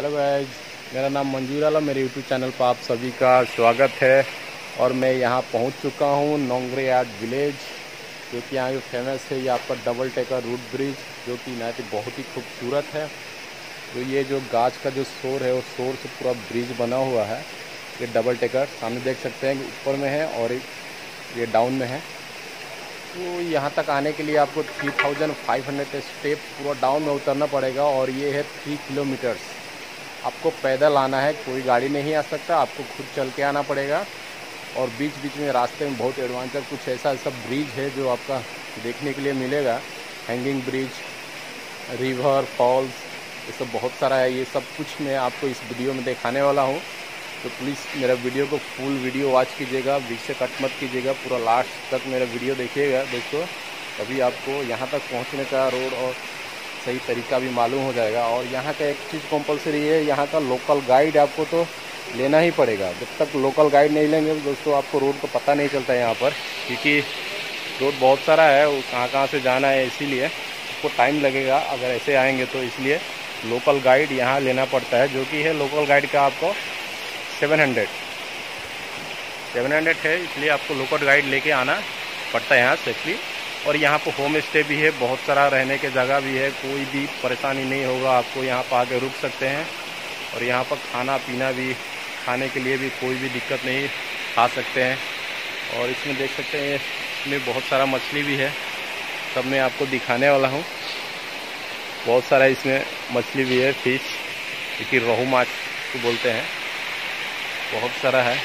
Hello guys, मेरा नाम मंजूर आलम, मेरे यूट्यूब चैनल पर आप सभी का स्वागत है। और मैं यहाँ पहुँच चुका हूँ नोंगरेयाड विलेज, जो कि यहाँ जो फेमस है ये आपका डबल टेकर रूट ब्रिज, जो कि नहायत ही बहुत ही खूबसूरत है। तो ये जो गाछ का जो शोर है, वो शोर से पूरा ब्रिज बना हुआ है। ये डबल टेकर सामने देख सकते हैं कि ऊपर में है और ये डाउन में है। तो यहाँ तक आने के लिए आपको 3500 स्टेप पूरा डाउन में उतरना पड़ेगा, और ये है 3 किलोमीटर्स। आपको पैदल आना है, कोई गाड़ी नहीं आ सकता, आपको खुद चल के आना पड़ेगा। और बीच बीच में रास्ते में बहुत एडवेंचर कुछ ऐसा ब्रिज है जो आपका देखने के लिए मिलेगा। हैंगिंग ब्रिज, रिवर, फॉल्स, ये सब बहुत सारा है। ये सब कुछ मैं आपको इस वीडियो में दिखाने वाला हूँ। तो प्लीज़ मेरा वीडियो को फुल वीडियो वॉच कीजिएगा, बीच से कट मत कीजिएगा, पूरा लास्ट तक मेरा वीडियो देखिएगा दोस्तों। तभी आपको यहाँ तक पहुँचने का रोड और सही तरीका भी मालूम हो जाएगा। और यहाँ का एक चीज़ कंपलसरी है, यहाँ का लोकल गाइड आपको तो लेना ही पड़ेगा। जब तक लोकल गाइड नहीं लेंगे दोस्तों, आपको रोड का पता नहीं चलता है यहाँ पर, क्योंकि रोड बहुत सारा है, वो कहाँ से जाना है, इसीलिए आपको टाइम लगेगा अगर ऐसे आएंगे तो। इसलिए लोकल गाइड यहाँ लेना पड़ता है, जो कि है लोकल गाइड का आपको 700 है। इसलिए आपको लोकल गाइड लेके आना पड़ता है यहाँ सेफली। और यहाँ पर होम स्टे भी है, बहुत सारा रहने के जगह भी है, कोई भी परेशानी नहीं होगा आपको। यहाँ पर आके रुक सकते हैं, और यहाँ पर खाना पीना भी, खाने के लिए भी कोई भी दिक्कत नहीं, खा सकते हैं। और इसमें देख सकते हैं इसमें बहुत सारा मछली भी है, सब मैं आपको दिखाने वाला हूँ। बहुत सारा इसमें मछली भी है, फिश, क्योंकि रोहू माछ को बोलते हैं, बहुत सारा है।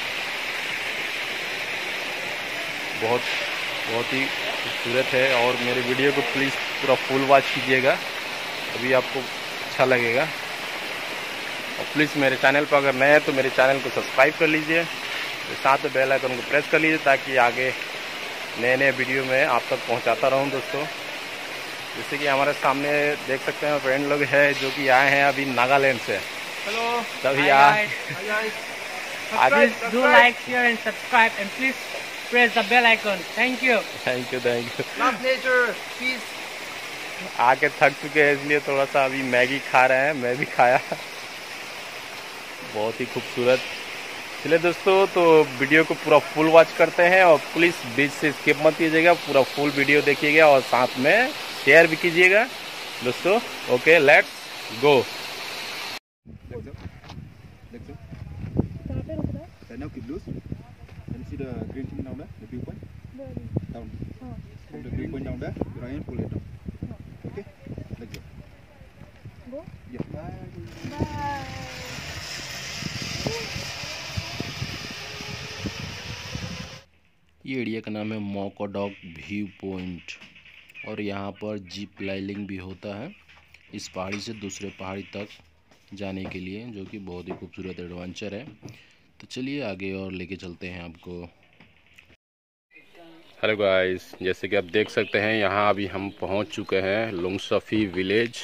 बहुत ही खूबसूरत है। और मेरे वीडियो को प्लीज़ पूरा फुल वॉच कीजिएगा, अभी आपको अच्छा लगेगा। और प्लीज़ मेरे चैनल पर अगर नए हैं तो मेरे चैनल को सब्सक्राइब कर लीजिए, साथ में बेल आइकन को प्रेस कर लीजिए, ताकि आगे नए वीडियो में आप तक पहुंचाता रहूं दोस्तों। जैसे कि हमारे सामने देख सकते हैं फ्रेंड लोग हैं जो कि आए हैं अभी नागालैंड से। हेलो, तभी आगे do like, share and subscribe and please press the bell icon. Thank you. Thank you. Love nature, peace. आके थक चुके हैं, इसलिए थोड़ा सा अभी मैगी खा रहे हैं, मैं भी खाया। बहुत ही खूबसूरत। चलिए दोस्तों, तो वीडियो को पूरा फुल वॉच करते हैं, और प्लीज़ बीच से स्किप मत कीजिएगा, पूरा फुल वीडियो देखिएगा और साथ में शेयर भी कीजिएगा दोस्तों। Okay, let's go. Right now keep loose. Can you see the green thing down there? The viewpoint? Down. From the viewpoint down there, you right hand pull it down. Okay? Let's go. Go? Yeah. Bye. ये area का नाम है मोकोडॉक view point, और यहाँ पर jeep lining भी होता है इस पहाड़ी से दूसरे पहाड़ी तक जाने के लिए, जो कि बहुत ही खूबसूरत एडवेंचर है। तो चलिए आगे और लेके चलते हैं आपको। हेलो गाइस, जैसे कि आप देख सकते हैं यहाँ अभी हम पहुँच चुके हैं लोंगसफी विलेज,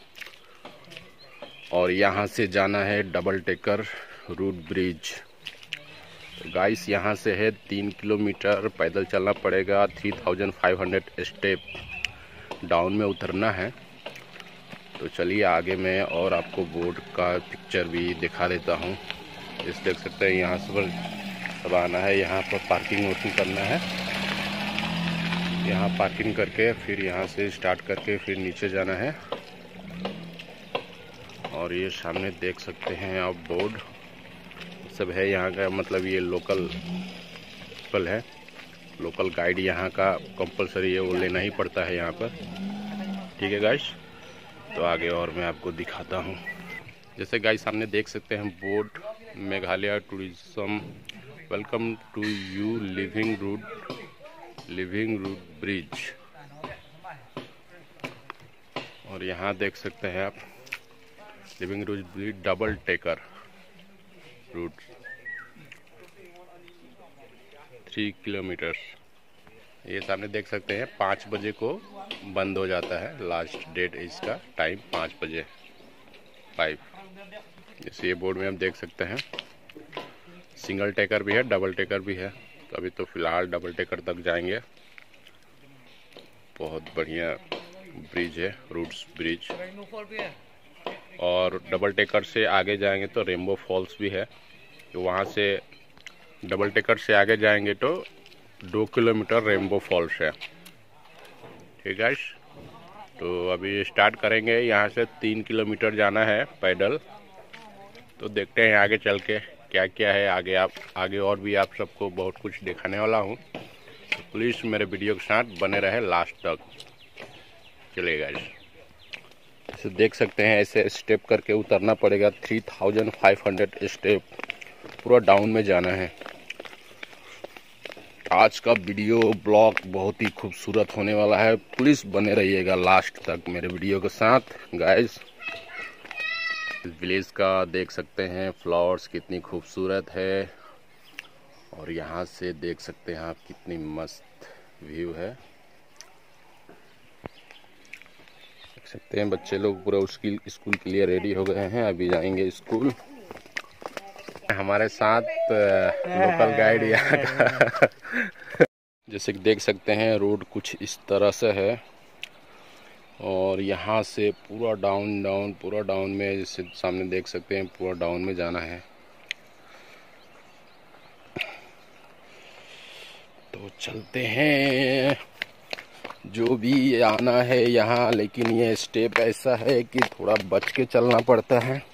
और यहाँ से जाना है डबल टेकर रूट ब्रिज। तो गाइस यहाँ से है 3 किलोमीटर पैदल चलना पड़ेगा, 3500 स्टेप डाउन में उतरना है। तो चलिए आगे मैं और आपको बोर्ड का पिक्चर भी दिखा देता हूँ। इस देख सकते हैं यहाँ से सब आना है, यहाँ पर पार्किंग वर्किंग करना है। यहाँ पार्किंग करके फिर यहाँ से स्टार्ट करके फिर नीचे जाना है। और ये सामने देख सकते हैं आप बोर्ड सब है यहाँ का, मतलब ये लोकल है। लोकल गाइड यहाँ का कंपलसरी है, वो लेना ही पड़ता है यहाँ पर। ठीक है गाइस, तो आगे और मैं आपको दिखाता हूँ। जैसे गाइस सामने देख सकते हैं board, Meghalaya tourism welcome to you living root bridge. और यहाँ देख सकते हैं आप living root bridge double decker root 3 kilometre. ये सामने देख सकते हैं 5 बजे को बंद हो जाता है, लास्ट डेट इसका टाइम 5 बजे 5। जैसे ये बोर्ड में हम देख सकते हैं सिंगल टेकर भी है, डबल टेकर भी है। तो अभी तो फिलहाल डबल टेकर तक जाएंगे। बहुत बढ़िया ब्रिज है, रूट्स ब्रिज। और डबल टेकर से आगे जाएंगे तो रेनबो फॉल्स भी है। तो वहाँ से डबल टेकर से आगे जाएंगे तो 2 किलोमीटर रेनबो फॉल्स है। ठीक है, तो अभी स्टार्ट करेंगे। यहाँ से 3 किलोमीटर जाना है पैदल। तो देखते हैं आगे चल के क्या क्या है आगे और भी आप सबको बहुत कुछ दिखाने वाला हूँ। तो प्लीज़ मेरे वीडियो के साथ बने रहे लास्ट तक। चलिएगा, इसे देख सकते हैं, ऐसे स्टेप करके उतरना पड़ेगा। 3500 स्टेप पूरा डाउन में जाना है। आज का वीडियो ब्लॉग बहुत ही खूबसूरत होने वाला है। प्लीज़ बने रहिएगा लास्ट तक मेरे वीडियो के साथ गाइस। इस विलेज का देख सकते हैं फ्लावर्स कितनी खूबसूरत है, और यहाँ से देख सकते हैं आप कितनी मस्त व्यू है। देख सकते हैं बच्चे लोग पूरा स्कूल के लिए रेडी हो गए हैं, अभी जाएंगे स्कूल। हमारे साथ लोकल गाइड यहाँ का जैसे कि देख सकते हैं रोड कुछ इस तरह से है, और यहाँ से पूरा डाउन में, जैसे सामने देख सकते हैं पूरा डाउन में जाना है। तो चलते हैं, जो भी आना है यहाँ, लेकिन ये स्टेप ऐसा है कि थोड़ा बच के चलना पड़ता है।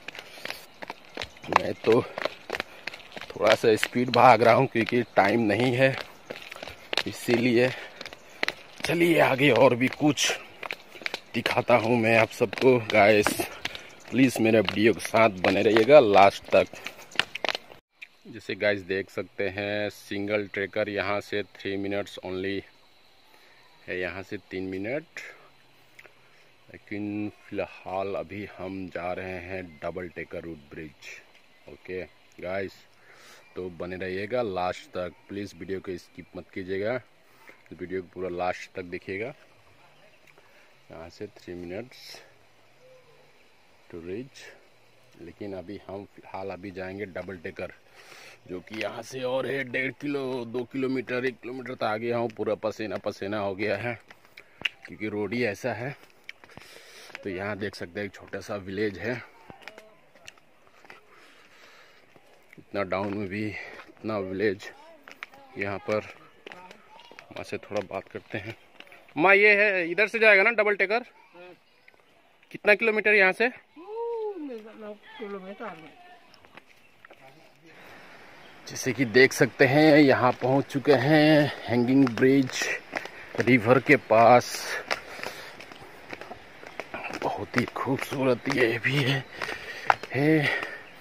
मैं तो थोड़ा सा स्पीड भाग रहा हूँ क्योंकि टाइम नहीं है, इसीलिए। चलिए आगे और भी कुछ दिखाता हूँ मैं आप सबको गाइस। प्लीज़ मेरे वीडियो के साथ बने रहिएगा लास्ट तक। जैसे गाइस देख सकते हैं सिंगल ट्रेकर यहाँ से 3 मिनट्स ओनली है, यहाँ से 3 मिनट। लेकिन फ़िलहाल अभी हम जा रहे हैं double decker root bridge. Okay guys, तो बने रहिएगा लास्ट तक। प्लीज़ वीडियो को स्किप मत कीजिएगा, वीडियो को पूरा लास्ट तक देखिएगा। यहाँ से 3 मिनट्स टू रीच। लेकिन अभी हम फिलहाल अभी जाएंगे डबल टेकर, जो कि यहाँ से और है 2 किलोमीटर 1 किलोमीटर तक आगे हूँ। पूरा पसीना हो गया है क्योंकि रोड ही ऐसा है। तो यहाँ देख सकते हैं एक छोटा सा विलेज है। इतना डाउन में भी इतना विलेज। यहाँ पर माँ से थोड़ा बात करते हैं। माँ, ये है इधर से जाएगा ना डबल टेकर? कितना किलोमीटर यहाँ से? 9 किलोमीटर। जैसे कि देख सकते हैं यहाँ पहुँच चुके हैं हैंगिंग ब्रिज रिवर के पास। बहुत ही खूबसूरत ये भी है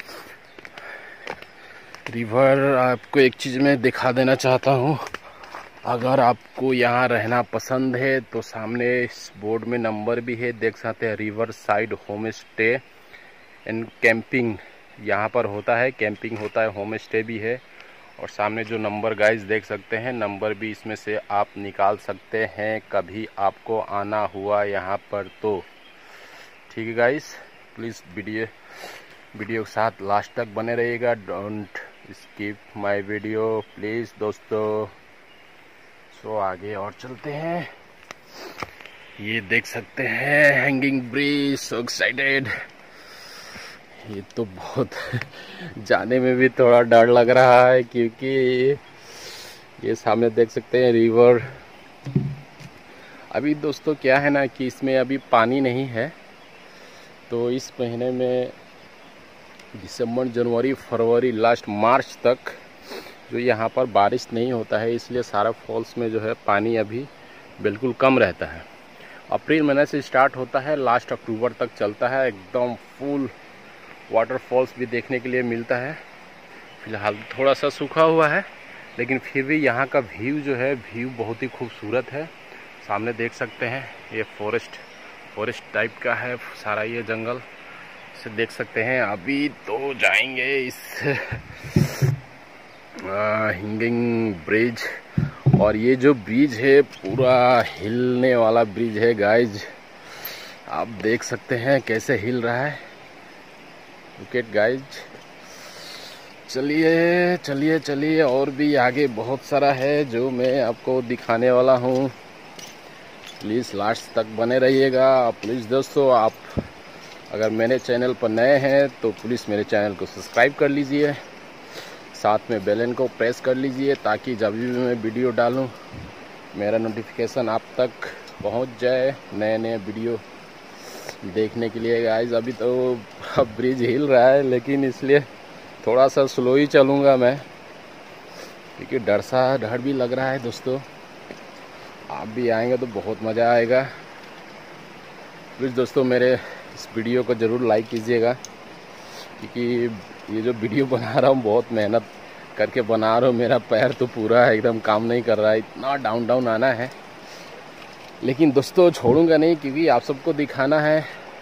रिवर। आपको एक चीज़ मैं दिखा देना चाहता हूँ, अगर आपको यहाँ रहना पसंद है तो सामने इस बोर्ड में नंबर भी है, देख सकते हैं। River side home stay and camping यहाँ पर होता है, कैंपिंग होता है, होम स्टे भी है। और सामने जो नंबर गाइस देख सकते हैं, नंबर भी इसमें से आप निकाल सकते हैं कभी आपको आना हुआ यहाँ पर तो। ठीक है गाइस, प्लीज़ वीडियो के साथ लास्ट तक बने रहिएगा। Don't skip my video please दोस्तों। सो आगे और चलते हैं। ये देख सकते हैं हैंगिंग ब्रिज। So excited. ये तो बहुत जाने में भी थोड़ा डर लग रहा है क्योंकि ये सामने देख सकते हैं रिवर। अभी दोस्तों क्या है ना कि इसमें अभी पानी नहीं है, तो इस महीने में दिसंबर, जनवरी, फरवरी, लास्ट मार्च तक जो यहाँ पर बारिश नहीं होता है, इसलिए सारा फॉल्स में जो है पानी अभी बिल्कुल कम रहता है। अप्रैल महीने से स्टार्ट होता है, लास्ट अक्टूबर तक चलता है। एकदम फुल वाटरफॉल्स भी देखने के लिए मिलता है। फिलहाल थोड़ा सा सूखा हुआ है, लेकिन फिर भी यहाँ का व्यू जो है, व्यू बहुत ही खूबसूरत है। सामने देख सकते हैं ये फॉरेस्ट टाइप का है सारा ये जंगल, इसे देख सकते हैं। अभी तो जाएंगे इस हैंगिंग ब्रिज, और ये जो ब्रिज है पूरा हिलने वाला ब्रिज है गाइज। आप देख सकते हैं कैसे हिल रहा है। Look at guys. चलिए चलिए चलिए, और भी आगे बहुत सारा है जो मैं आपको दिखाने वाला हूँ। प्लीज़ लास्ट तक बने रहिएगा। प्लीज़ दोस्तों, आप अगर मेरे चैनल पर नए हैं तो प्लीज़ मेरे चैनल को सब्सक्राइब कर लीजिए, साथ में बेल आइकन को प्रेस कर लीजिए ताकि जब भी मैं वीडियो डालूं मेरा नोटिफिकेशन आप तक पहुंच जाए नए नए वीडियो देखने के लिए। गाइस अभी तो अब ब्रिज हिल रहा है, लेकिन इसलिए थोड़ा सा स्लो ही चलूँगा मैं, क्योंकि डर भी लग रहा है। दोस्तों आप भी आएंगे तो बहुत मज़ा आएगा। प्लीज़ दोस्तों मेरे इस वीडियो को ज़रूर लाइक कीजिएगा, क्योंकि ये जो वीडियो बना रहा हूँ बहुत मेहनत करके बना रहा हूँ। मेरा पैर तो पूरा एकदम काम नहीं कर रहा है, इतना डाउन आना है, लेकिन दोस्तों छोड़ूंगा नहीं क्योंकि आप सबको दिखाना है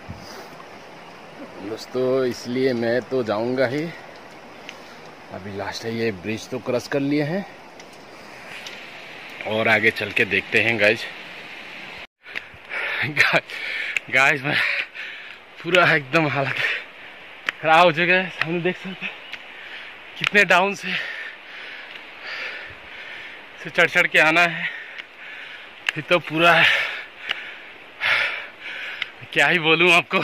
दोस्तों, इसलिए मैं तो जाऊंगा ही। अभी लास्ट है, ये ब्रिज तो क्रॉस कर लिए हैं और आगे चल के देखते हैं। गाइस मैं पूरा एकदम हालत खराब हो चुका है। सामने देख सकते हैं कितने डाउन से चढ़ के आना है। फिर तो पूरा क्या ही बोलूं आपको,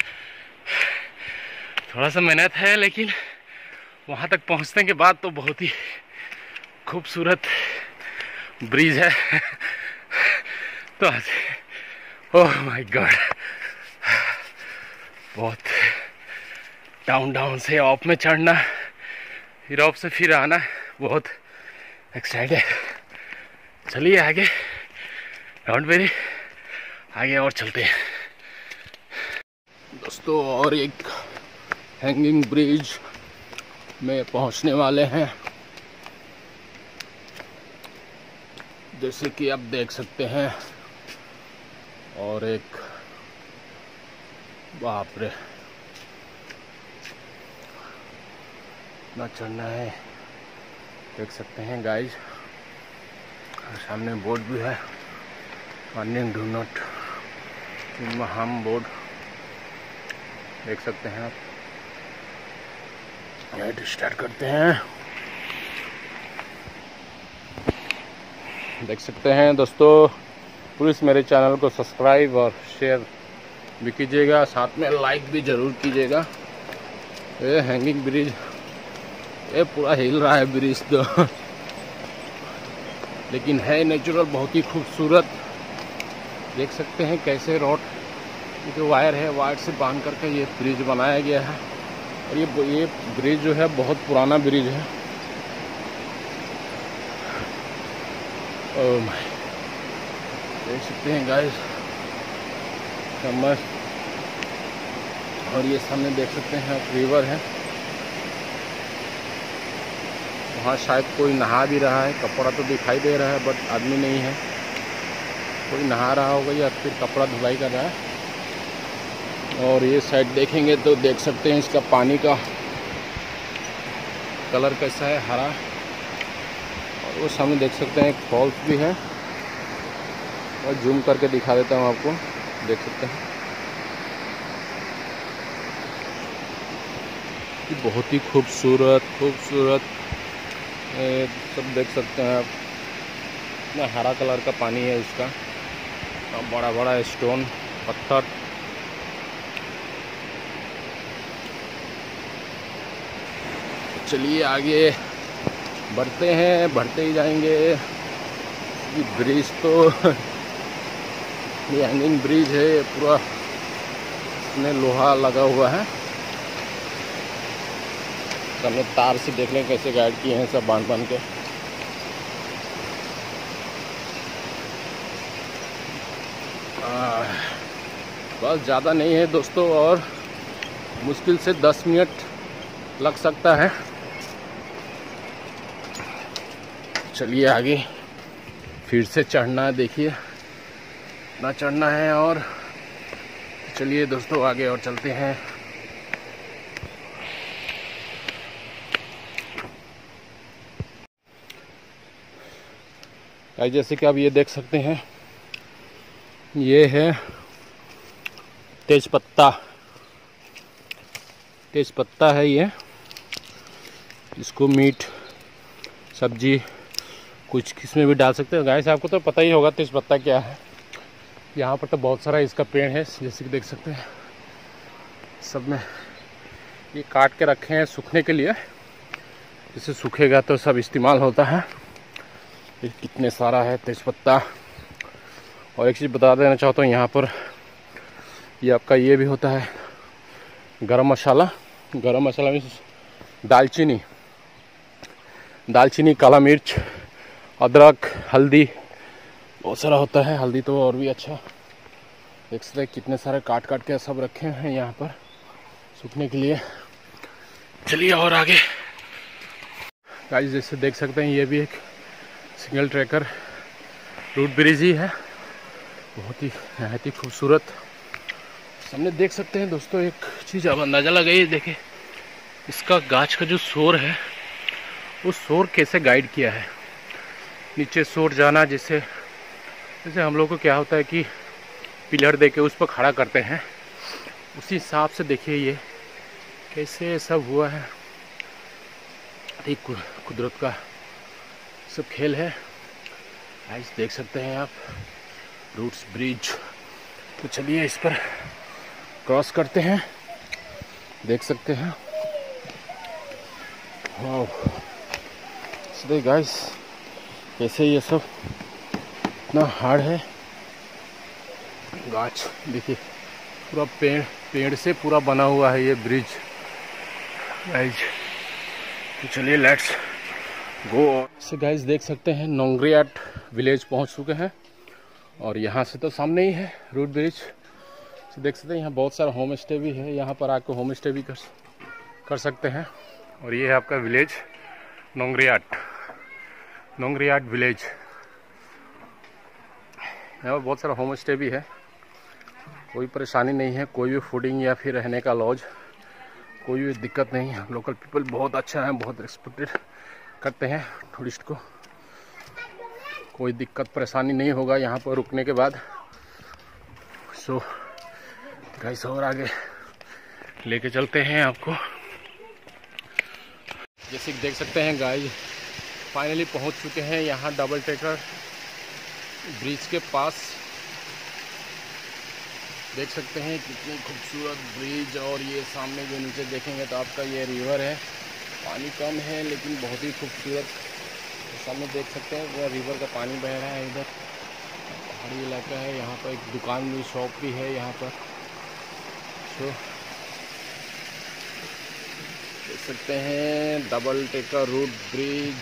थोड़ा सा मेहनत है, लेकिन वहां तक पहुंचने के बाद तो बहुत ही खूबसूरत ब्रिज है। तो ओह माय गॉड, बहुत डाउन से ऑफ में चढ़ना, फिर ऑफ से फिर आना, बहुत एक्साइटेड है। चलिए आगे, डोंट वेरी, आगे और चलते हैं दोस्तों। और एक हैंगिंग ब्रिज में पहुंचने वाले हैं, जैसे कि आप देख सकते हैं। और एक बाप रे, ना चढ़ना है, देख सकते हैं गाइस। सामने बोर्ड भी है, warning do not harm board, देख सकते हैं आप। राइट स्टार्ट करते हैं। देख सकते हैं दोस्तों, प्लीज़ मेरे चैनल को सब्सक्राइब और शेयर भी कीजिएगा, साथ में लाइक भी ज़रूर कीजिएगा। ये हैंगिंग ब्रिज, ये पूरा हिल रहा है ब्रिज तो, लेकिन है नेचुरल, बहुत ही खूबसूरत। देख सकते हैं कैसे रॉड जो वायर है, वायर से बांध करके ये ब्रिज बनाया गया है। और ये ब्रिज जो है बहुत पुराना ब्रिज है। ओह माय, देख सकते हैं गाइस, मस्त। और ये सामने देख सकते हैं रिवर है, वहाँ शायद कोई नहा भी रहा है। कपड़ा तो दिखाई दे रहा है बट आदमी नहीं है, कोई नहा रहा होगा या फिर कपड़ा धुलाई कर रहा है। और ये साइड देखेंगे तो देख सकते हैं इसका पानी का कलर कैसा है, हरा। और वो सामने देख सकते हैं एक फॉल्स भी है, और जूम करके दिखा देता हूँ आपको, देख सकते हैं कि बहुत ही खूबसूरत सब देख सकते हैं आप। इतना हरा कलर का पानी है इसका, बड़ा बड़ा स्टोन पत्थर। चलिए आगे बढ़ते हैं, बढ़ते ही जाएंगे। ये ब्रिज तो ये हैंगिंग ब्रिज है, पूरा इसमें लोहा लगा हुआ है। हमने तार से देख लें कैसे गाइड किए हैं सब बांध के। बस ज़्यादा नहीं है दोस्तों, और मुश्किल से 10 मिनट लग सकता है। चलिए आगे फिर से चढ़ना है, देखिए ना चढ़ना है। और चलिए दोस्तों आगे और चलते हैं। जैसे कि आप ये देख सकते हैं, ये है तेज पत्ता है ये। इसको मीट सब्जी कुछ किसमें भी डाल सकते हो। गाइस आपको तो पता ही होगा तेज पत्ता क्या है। यहाँ पर तो बहुत सारा इसका पेड़ है, जैसे कि देख सकते हैं। सब में ये काट के रखे हैं सूखने के लिए, जिससे सूखेगा तो सब इस्तेमाल होता है। ये कितने सारा है तेज़पत्ता। और एक चीज़ बता देना चाहता हूँ, यहाँ पर ये आपका ये भी होता है गरम मसाला। गरम मसाला मीन्स दालचीनी, काला मिर्च, अदरक, हल्दी, बहुत सारा होता है। हल्दी तो और भी अच्छा। देख सकते हैं कितने सारे काट के सब रखे हैं यहाँ पर सूखने के लिए। चलिए और आगे गाइस, जैसे देख सकते हैं ये भी एक सिंगल ट्रैकर रूट ब्रिज ही है, बहुत ही नहायत ही खूबसूरत। सामने देख सकते हैं दोस्तों, एक चीज़ आप अंदाज़ा लगाइए, देखिए इसका गाछ का जो शोर है, उस शोर कैसे गाइड किया है। नीचे शोर जाना, जैसे हम लोग को क्या होता है कि पिलर दे के उस पर खड़ा करते हैं, उसी हिसाब से देखिए ये कैसे सब हुआ है। एक कुदरत का सब खेल है। गाइस देख सकते हैं आप रूट्स ब्रिज। तो चलिए इस पर क्रॉस करते हैं, देख सकते हैं। वाह गाइस, कैसे ये सब इतना हार्ड है। गाछ देखिए, पूरा पेड़ से पूरा बना हुआ है ये ब्रिज गाइस। तो चलिए लेट्स गो। से गाइस देख सकते हैं नोंगरियाट विलेज पहुंच चुके हैं, और यहाँ से तो सामने ही है रूट ब्रिज। तो देख सकते हैं यहाँ बहुत सारा होम स्टे भी है, यहाँ पर आकर होम स्टे भी कर सकते हैं। और ये है आपका विलेज नोंगरियाट विलेज। यहाँ पर बहुत सारा होम स्टे भी है, कोई परेशानी नहीं है, कोई भी फूडिंग या फिर रहने का लॉज, कोई भी दिक्कत नहीं है। लोकल पीपल बहुत अच्छा है, बहुत रिस्पेक्टेड करते हैं टूरिस्ट को, कोई दिक्कत परेशानी नहीं होगा यहाँ पर रुकने के बाद। सो गाइस और आगे लेके चलते हैं आपको। जैसे कि देख सकते हैं गाइस, फाइनली पहुँच चुके हैं यहाँ डबल टेकर ब्रिज के पास। देख सकते हैं कितनी खूबसूरत ब्रिज। और ये सामने जो नीचे देखेंगे तो आपका ये रिवर है, पानी कम है लेकिन बहुत ही खूबसूरत। सामने देख सकते हैं पूरा रिवर का पानी बह रहा है। इधर पहाड़ी इलाका है, यहाँ पर एक दुकान भी, शॉप भी है यहाँ पर। तो देख सकते हैं डबल टेकर रूट ब्रिज।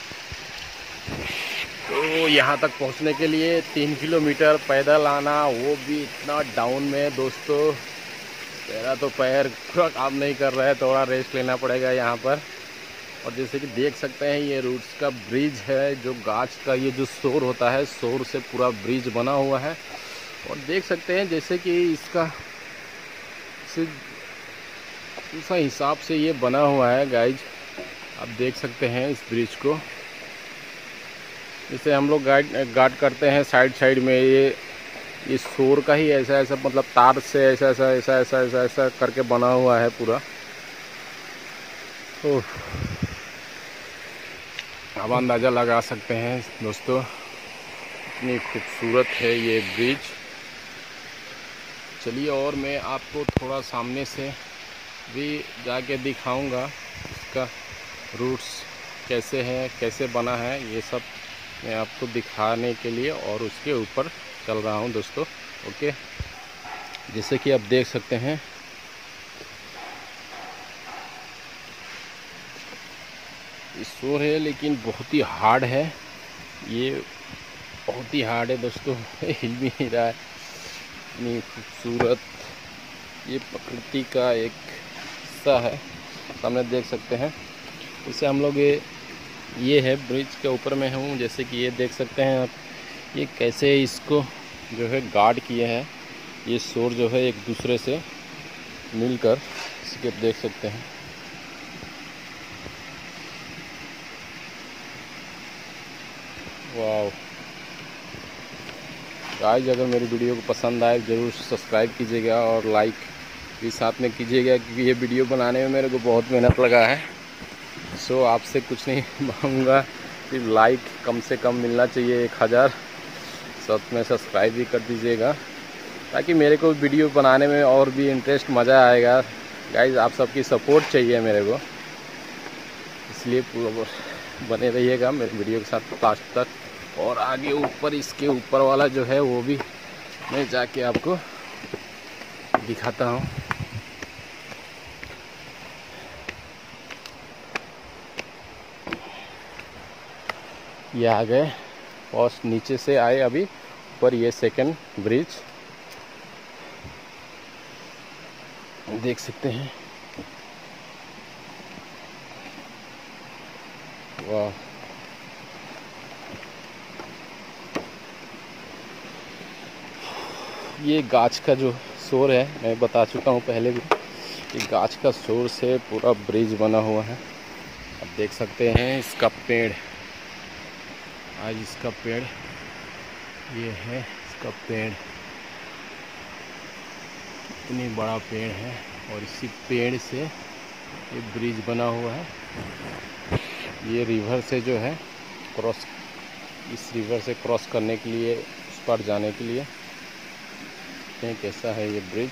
तो यहाँ तक पहुँचने के लिए 3 किलोमीटर पैदल आना, वो भी इतना डाउन में दोस्तों। मेरा तो पैर पूरा काम नहीं कर रहा है, थोड़ा रेस्ट लेना पड़ेगा यहाँ पर। और जैसे कि देख सकते हैं ये रूट्स का ब्रिज है, जो गाछ का ये जो शोर होता है, शोर से पूरा ब्रिज बना हुआ है। और देख सकते हैं जैसे कि इसका उस हिसाब से ये बना हुआ है गाइज। आप देख सकते हैं इस ब्रिज को, इसे हम लोग गार्ड करते हैं साइड में। ये शोर का ही ऐसा मतलब तार से ऐसा करके बना हुआ है पूरा। अब अंदाज़ा लगा सकते हैं दोस्तों कितनी खूबसूरत है ये ब्रिज। चलिए और मैं आपको थोड़ा सामने से भी जाके दिखाऊंगा इसका रूट्स कैसे है, कैसे बना है, ये सब मैं आपको दिखाने के लिए और उसके ऊपर चल रहा हूं दोस्तों। ओके, जैसे कि आप देख सकते हैं ये शोर है लेकिन बहुत ही हार्ड है, ये बहुत ही हार्ड है दोस्तों। हिल भी नहीं रहा है। इतनी खूबसूरत ये प्रकृति का एक हिस्सा है, सामने देख सकते हैं। इसे हम लोग ये है ब्रिज के ऊपर में हूँ, जैसे कि ये देख सकते हैं आप, ये कैसे इसको जो है गार्ड किए हैं। ये शोर जो है एक दूसरे से मिलकर, इसके आप देख सकते हैं। वाह गाइस, अगर मेरी वीडियो को पसंद आए ज़रूर सब्सक्राइब कीजिएगा और लाइक भी साथ में कीजिएगा, क्योंकि ये वीडियो बनाने में मेरे को बहुत मेहनत लगा है। सो आपसे कुछ नहीं मांगूंगा, सिर्फ लाइक कम से कम मिलना चाहिए 1000, साथ में सब्सक्राइब भी कर दीजिएगा। ताकि मेरे को वीडियो बनाने में और भी इंटरेस्ट, मज़ा आएगा। गाइज आप सबकी सपोर्ट चाहिए मेरे को, इसलिए पूरा बने रहिएगा मेरे वीडियो के साथ लास्ट तक। और आगे ऊपर इसके ऊपर वाला जो है वो भी मैं जाके आपको दिखाता हूँ। ये आ गए फर्स्ट, नीचे से आए अभी ऊपर, ये सेकंड ब्रिज देख सकते हैं। वाह, ये गाछ का जो शोर है, मैं बता चुका हूँ पहले भी, ये गाछ का शोर से पूरा ब्रिज बना हुआ है। आप देख सकते हैं इसका पेड़, आज इसका पेड़ ये है, इसका पेड़ कितनी बड़ा पेड़ है, और इसी पेड़ से ये ब्रिज बना हुआ है। ये रिवर से जो है क्रॉस, इस रिवर से क्रॉस करने के लिए, उस पार जाने के लिए कैसा है ये ब्रिज।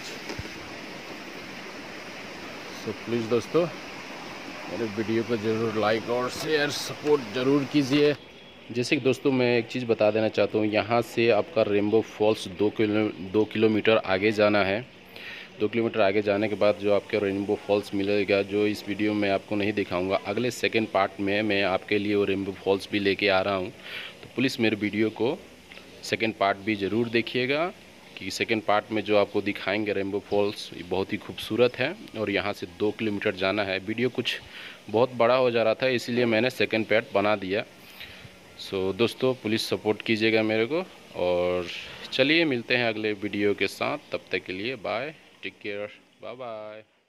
सो प्लीज़ दोस्तों मेरे वीडियो को ज़रूर लाइक और शेयर सपोर्ट ज़रूर कीजिए। जैसे कि दोस्तों मैं एक चीज़ बता देना चाहता हूँ, यहाँ से आपका रेनबो फॉल्स 2 किलोमीटर आगे जाना है। 2 किलोमीटर आगे जाने के बाद जो आपके रेनबो फॉल्स मिलेगा, जो इस वीडियो में आपको नहीं दिखाऊंगा, अगले सेकंड पार्ट में मैं आपके लिए वो रेनबो फॉल्स भी लेके आ रहा हूँ। तो प्लीज़ मेरे वीडियो को सेकंड पार्ट भी ज़रूर देखिएगा, कि सेकंड पार्ट में जो आपको दिखाएंगे रेनबो फॉल्स, ये बहुत ही खूबसूरत है। और यहाँ से 2 किलोमीटर जाना है। वीडियो कुछ बहुत बड़ा हो जा रहा था, इसीलिए मैंने सेकंड पार्ट बना दिया। सो दोस्तों प्लीज़ सपोर्ट कीजिएगा मेरे को, और चलिए मिलते हैं अगले वीडियो के साथ। तब तक के लिए bye, take care, bye bye.